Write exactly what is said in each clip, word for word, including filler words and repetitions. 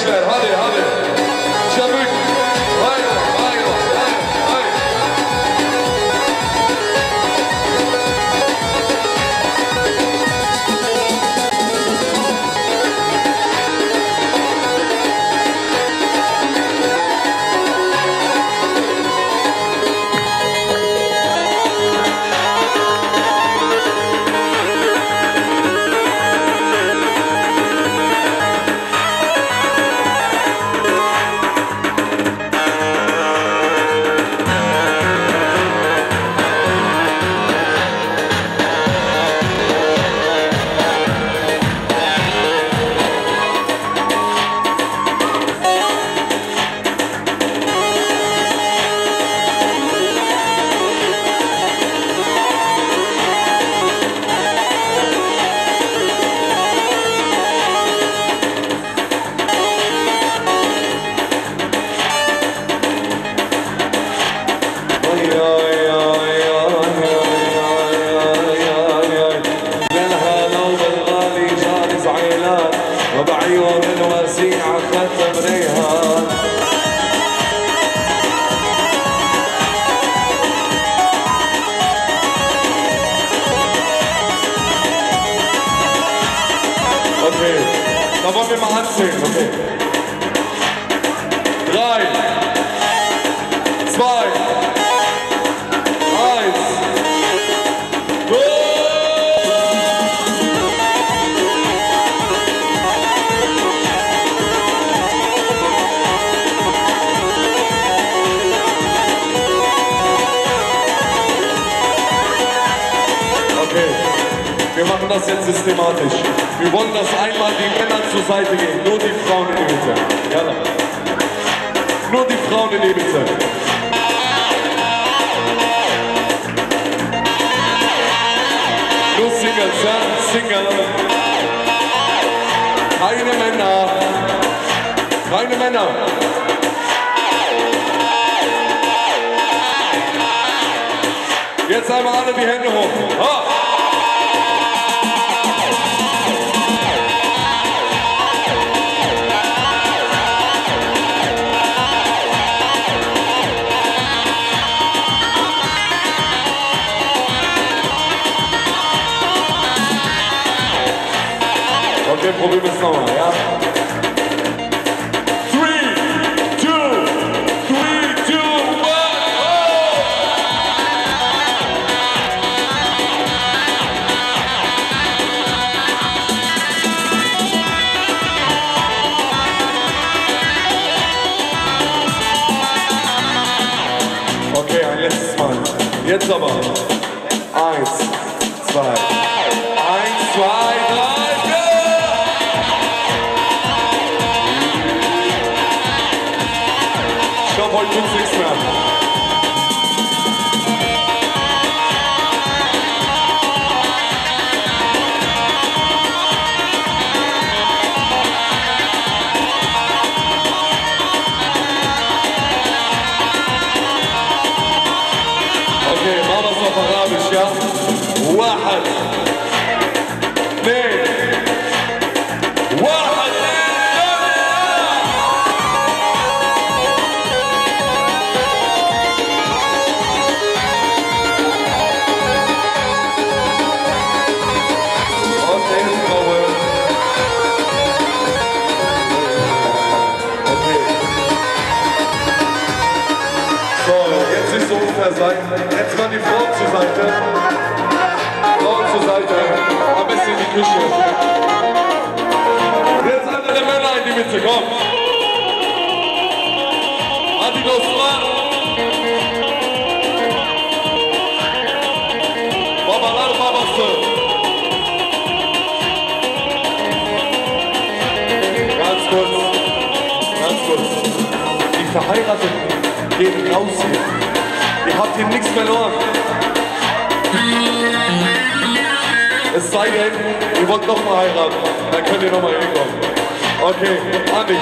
gençler, hadi hadi. Çabuk. Haydi, haydi, haydi, haydi. وبعيون الوسيعة ختم ريهان Okay, da wollen wir mal anzählen, okay. Drei, zwei, eins, go! Wir machen das jetzt systematisch. Wir wollen, dass einmal die Männer zur Seite gehen, nur die Frauen in die Mitte. Ja, nur die Frauen in die Mitte. Nur Singles, ja? Single. Keine Männer. Keine Männer. Jetzt einmal alle die Hände hoch. Ha! Okay, probieren wir es nochmal, ja? Three, two, three, two, one, go! Okay, ein letztes Mal. Jetzt aber. Eins, zwei, eins, zwei, drei. Heute tut's nichts mehr. Okay, machen wir es auf Arabisch, ja? واحد اثنين واحد Sein. Jetzt mal die Frauen zur Seite. Frauen zur Seite. Am besten in die Küche. Jetzt alle die Männer in die Mitte, komm. Adios, Mann. Babalar babası. Ganz kurz. Ganz kurz. Die Verheirateten gehen raus hier. Ihr habt hier nichts verloren. Es sei denn, ihr wollt noch mal heiraten. Dann könnt ihr noch mal hinkommen. Okay, Andi.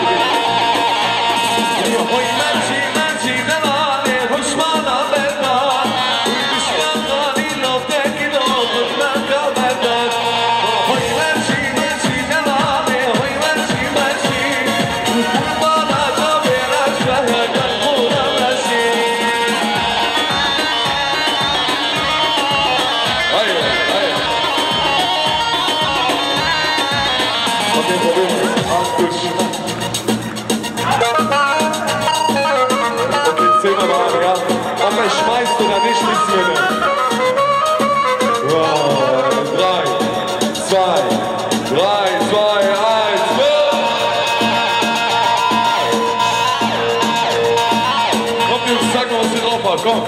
Flüssmänner. Wow. Drei, zwei, drei, zwei, eins, komm, Jungs, sag mal, was ihr drauf habt, komm.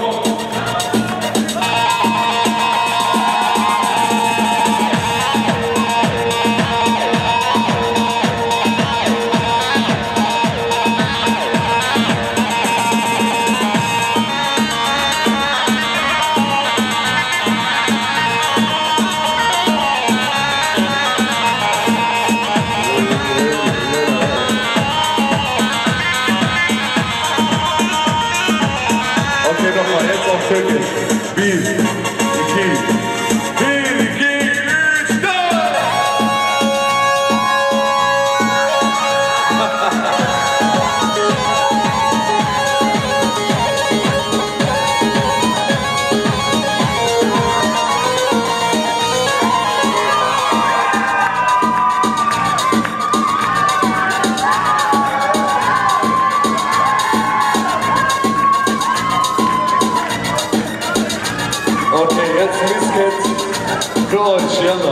Türkisch. Bir, iki, bir, iki, üç, dört. Okay, jetzt Misket für euch, yalla.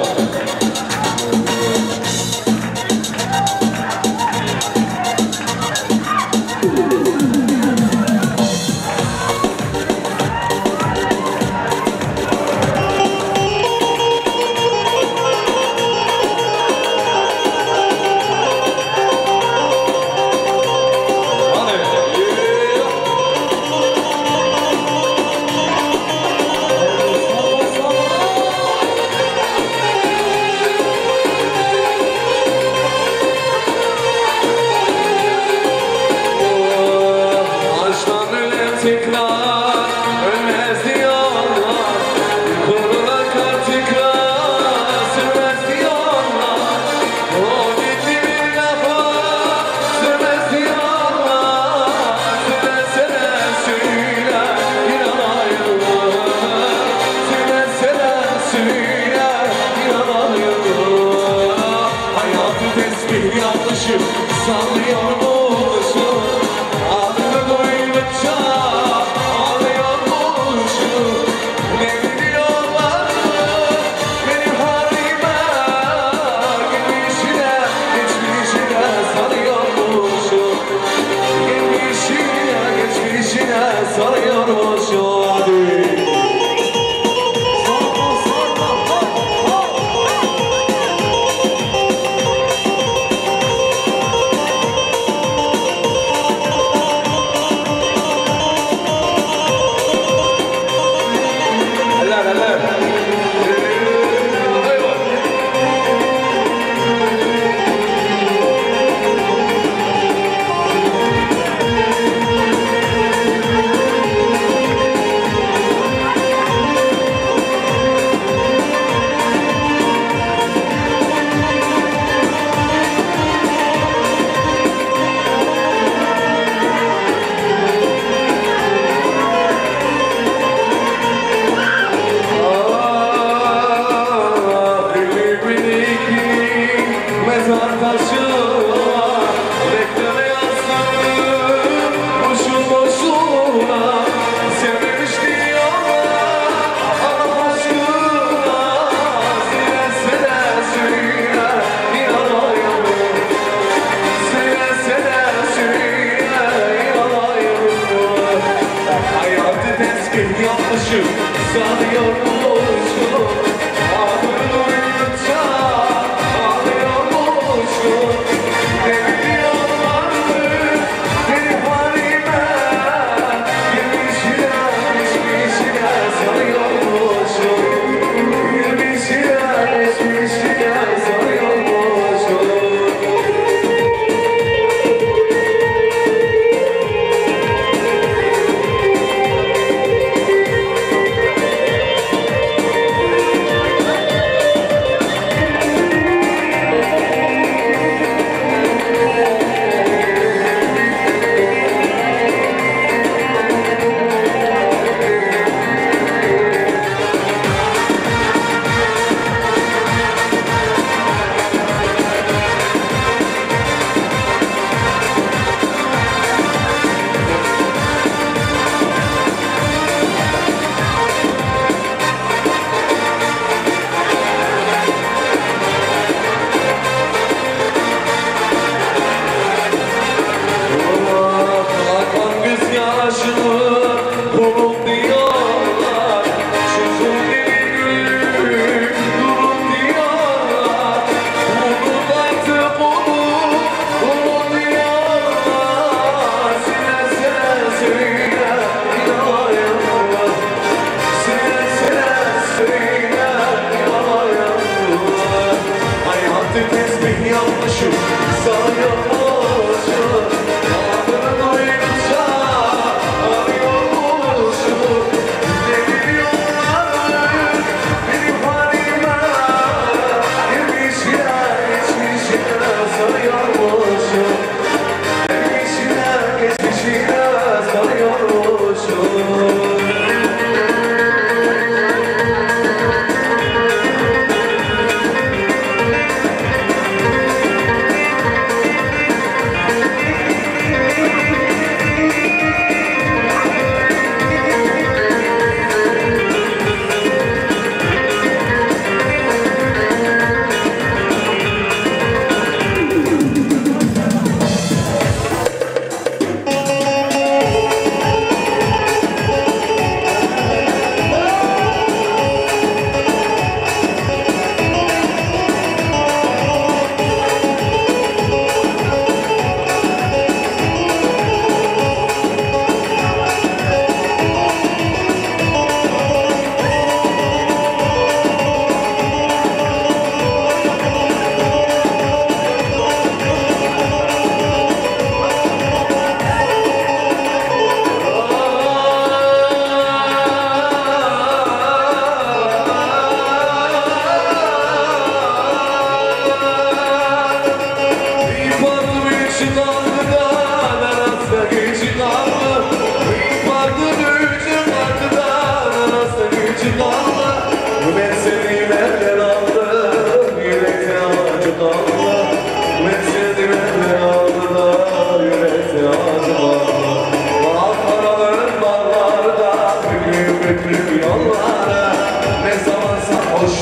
Sallıyormuşum, adını duydukça ağlıyormuşum. Ne biliyorlar benim halime, geçmişine, geçmişine sarıyormuşum. Geçmişine, geçmişine sarıyormuşum.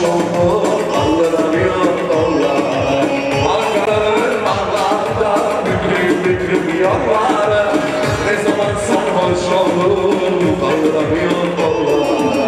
oldum, kaldıramıyor kolları. Ankara'nın bağlarda büklüm büklüm yolları. Ne zaman sarhoş oldum, kaldıramıyor kolları.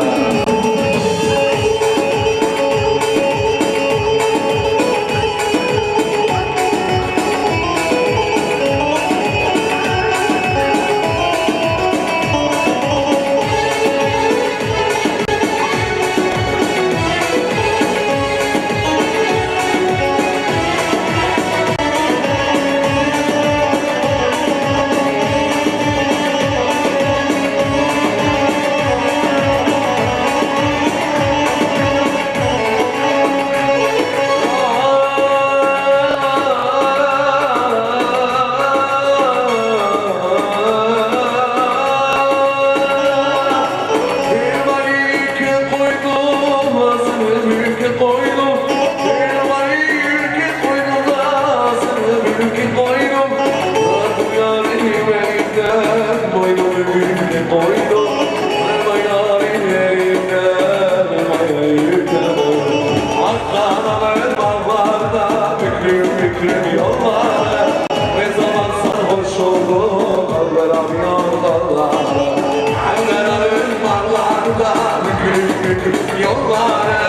Yollara